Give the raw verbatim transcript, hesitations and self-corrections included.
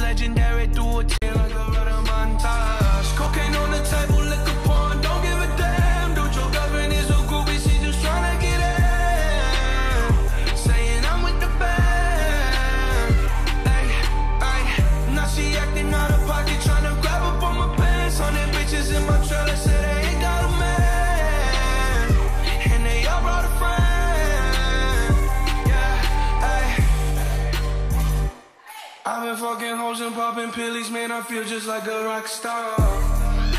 legendary, do a ten like a rhythm montage. Cocaine on the table, liquor porn, don't give a damn. Dude, your girlfriend is a groupie, she just tryna get in. Saying I'm with the band. Ay, ay, now she acting out of pocket, tryna grab up on my pants. Hundred bitches in my trailer, say they ain't got a man, and they all brought a friend. Yeah, ay. I've been fucking hoes and popping pillies, man, I feel just like a rock star.